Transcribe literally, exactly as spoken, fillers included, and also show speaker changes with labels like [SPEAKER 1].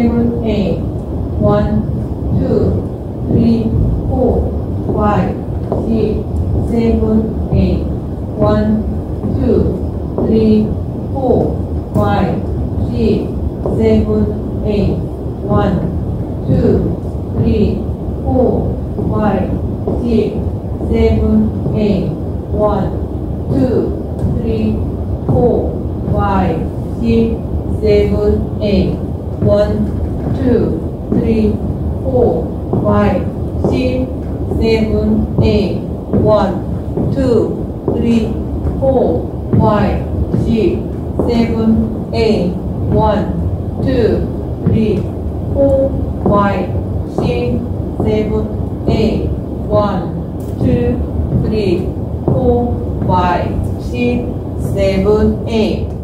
[SPEAKER 1] seven, eight. One, two, three, four, five, six, seven, eight. One, two, three, four, five, six, seven, eight. One, two, three, four, five, six, seven, eight. One, two, three, four, five, six, seven, eight. One, two, three, four, five, six, seven, eight. One, two, three, four, five, six, seven, eight. One, two, three, four, five, six, seven, eight. One, two, three, four, five, six, seven, eight.